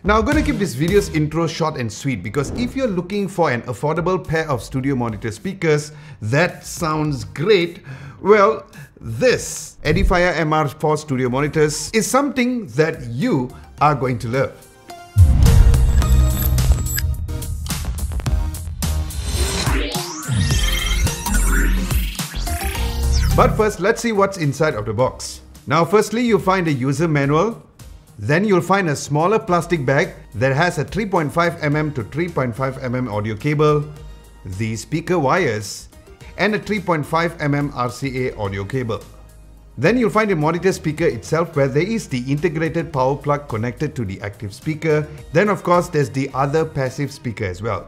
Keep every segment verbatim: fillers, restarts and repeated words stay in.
Now I'm going to keep this video's intro short and sweet because if you're looking for an affordable pair of studio monitor speakers that sounds great, well, this Edifier M R four studio monitors is something that you are going to love. But first, let's see what's inside of the box. Now firstly, you'll find a user manual. Then you'll find a smaller plastic bag that has a three point five millimeter to three point five millimeter audio cable, the speaker wires, and a three point five millimeter R C A audio cable. Then you'll find a monitor speaker itself where there is the integrated power plug connected to the active speaker. Then of course there's the other passive speaker as well.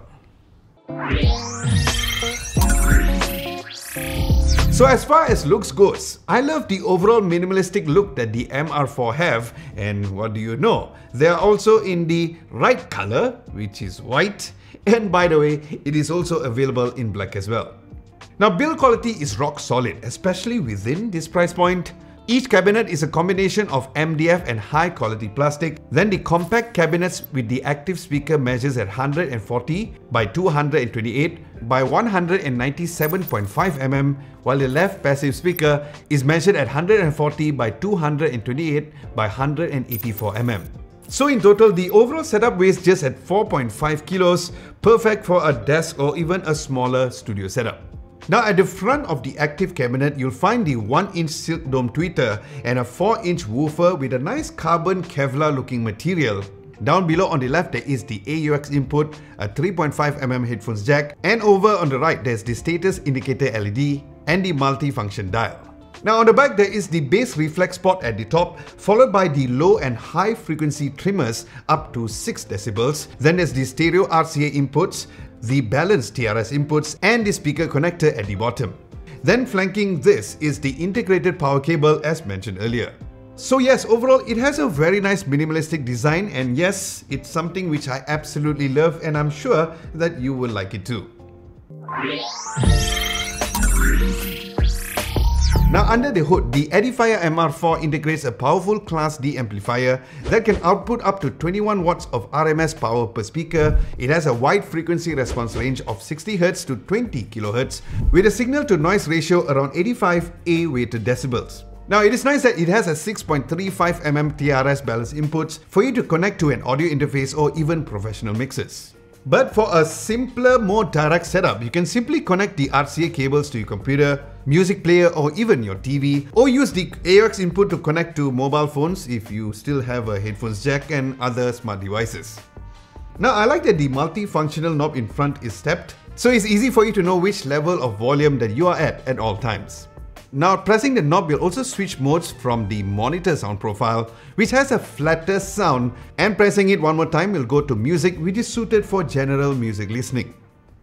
So as far as looks goes, I love the overall minimalistic look that the M R four have, and what do you know? They are also in the right color, which is white, and by the way, it is also available in black as well. Now build quality is rock solid, especially within this price point. Each cabinet is a combination of M D F and high quality plastic. Then the compact cabinets with the active speaker measures at one hundred forty by two hundred twenty-eight by one hundred ninety-seven point five millimeters, while the left passive speaker is measured at one hundred forty by two hundred twenty-eight by one hundred eighty-four millimeters. So in total, the overall setup weighs just at four point five kilos, perfect for a desk or even a smaller studio setup. Now at the front of the active cabinet, you'll find the one inch silk dome tweeter and a four inch woofer with a nice carbon Kevlar looking material. Down below on the left there is the A U X input, a three point five millimeter headphones jack, and over on the right there's the status indicator L E D and the multi-function dial. Now on the back there is the bass reflex pot at the top, followed by the low and high frequency trimmers up to six decibels. Then there's the stereo R C A inputs, the balanced T R S inputs, and the speaker connector at the bottom. Then flanking this is the integrated power cable as mentioned earlier. So yes, overall it has a very nice minimalistic design, and yes, it's something which I absolutely love, and I'm sure that you will like it too. Now under the hood, the Edifier M R four integrates a powerful Class D amplifier that can output up to twenty-one watts of R M S power per speaker. It has a wide frequency response range of sixty hertz to twenty kilohertz with a signal to noise ratio around eighty-five A weighted decibels. Now it is nice that it has a six point three five millimeter T R S balanced inputs for you to connect to an audio interface or even professional mixes. But for a simpler, more direct setup, you can simply connect the R C A cables to your computer, music player, or even your T V, or use the A U X input to connect to mobile phones if you still have a headphones jack and other smart devices. Now I like that the multi-functional knob in front is stepped, so it's easy for you to know which level of volume that you are at at all times. Now pressing the knob will also switch modes from the monitor sound profile, which has a flatter sound, and pressing it one more time will go to music, which is suited for general music listening.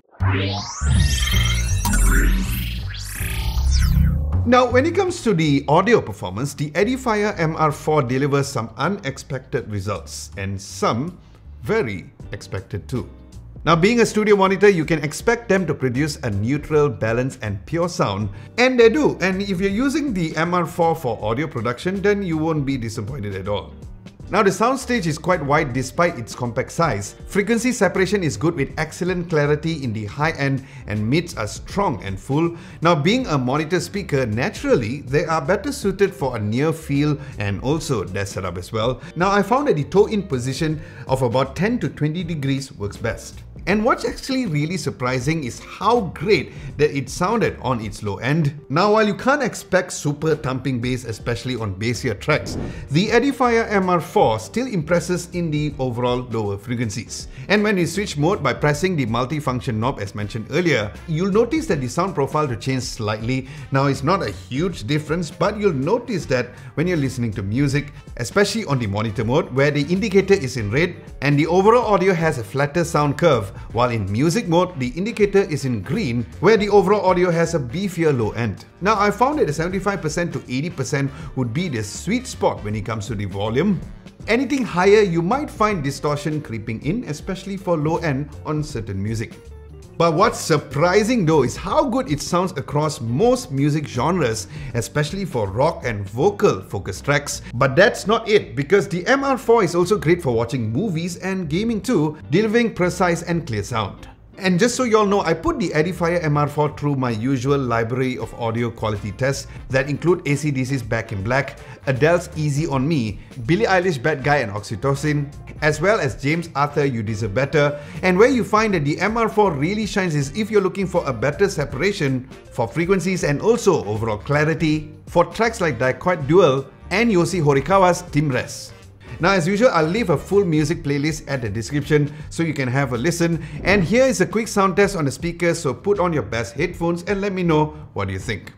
Now when it comes to the audio performance, the Edifier M R four delivers some unexpected results and some very expected too. Now being a studio monitor, you can expect them to produce a neutral, balanced and pure sound, and they do. And if you're using the M R four for audio production, then you won't be disappointed at all. Now the soundstage is quite wide despite its compact size. Frequency separation is good with excellent clarity in the high end, and mids are strong and full. Now being a monitor speaker, naturally they are better suited for a near field and also desk setup as well. Now I found that the toe-in position of about ten to twenty degrees works best. And what's actually really surprising is how great that it sounded on its low end. Now while you can't expect super thumping bass, especially on bassier tracks, the Edifier M R four still impresses in the overall lower frequencies. And when you switch mode by pressing the multi-function knob as mentioned earlier, you'll notice that the sound profile to change slightly. Now it's not a huge difference, but you'll notice that when you're listening to music, especially on the monitor mode where the indicator is in red and the overall audio has a flatter sound curve, while in music mode, the indicator is in green, where the overall audio has a beefier low end. Now I found that the seventy-five percent to eighty percent would be the sweet spot when it comes to the volume. Anything higher, you might find distortion creeping in, especially for low end on certain music. But what's surprising though is how good it sounds across most music genres, especially for rock and vocal focused tracks. But that's not it, because the M R four is also great for watching movies and gaming too, delivering precise and clear sound. And just so you all know, I put the Edifier M R four through my usual library of audio quality tests that include A C D C's Back in Black, Adele's Easy on Me, Billie Eilish Bad Guy and Oxytocin, as well as James Arthur You Deserve Better. And where you find that the M R four really shines is if you're looking for a better separation for frequencies and also overall clarity for tracks like Dichoid Duel and Yoshi Horikawa's Timres. Now, as usual, I'll leave a full music playlist at the description so you can have a listen. And here is a quick sound test on the speakers, so put on your best headphones and let me know what you think.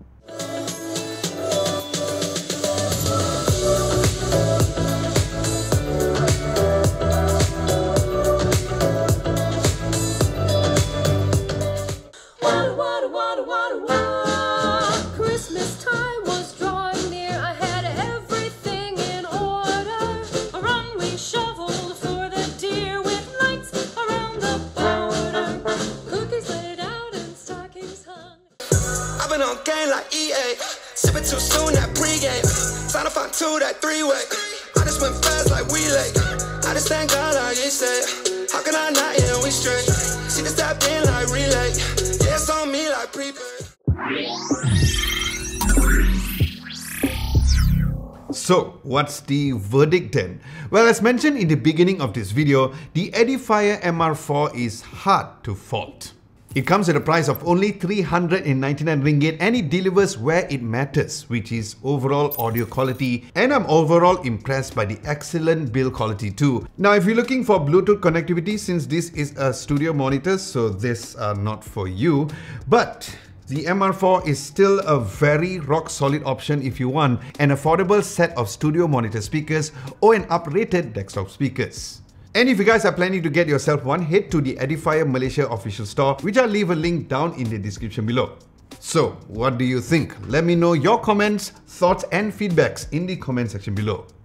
On game like E A, sipping too soon that pregame. Sign up on two that three way. I just went fast like we late. I just thank God like he said. How can I not? Yeah, we straight. See the step in like relay. Yeah, it's on me like prepaid. So, what's the verdict then? Well, as mentioned in the beginning of this video, the Edifier M R four is hard to fault. It comes at a price of only three hundred ninety-nine ringgit and it delivers where it matters, which is overall audio quality, and I'm overall impressed by the excellent build quality too. Now, if you're looking for Bluetooth connectivity, since this is a studio monitor, so this are not for you, but the M R four is still a very rock solid option if you want an affordable set of studio monitor speakers or an uprated desktop speakers. And if you guys are planning to get yourself one, head to the Edifier Malaysia official store, which I'll leave a link down in the description below. So, what do you think? Let me know your comments, thoughts and feedbacks in the comment section below.